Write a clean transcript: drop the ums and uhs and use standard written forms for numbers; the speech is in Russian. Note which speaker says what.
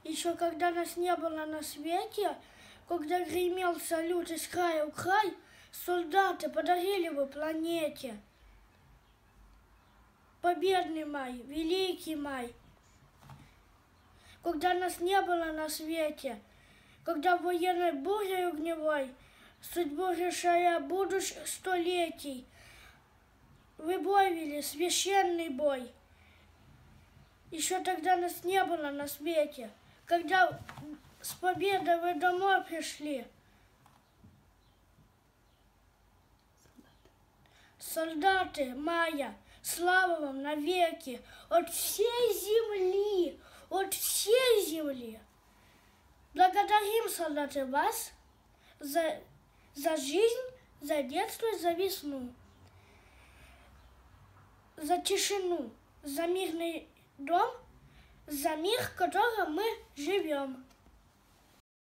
Speaker 1: Еще когда нас не было на свете, когда гремел салют из края в край, солдаты подарили бы планете победный май, великий май. Когда нас не было на свете, когда военной бурей огневой, судьбу решая будущих столетий, вы бой вели, священный бой. Еще тогда нас не было на свете, когда с победой вы домой пришли. Солдаты мая, слава вам навеки, от всей земли, от всей земли. Благодарим, солдаты, вас за жизнь, за детство, за весну, за тишину, за мирный дом, за мир, в котором мы живем.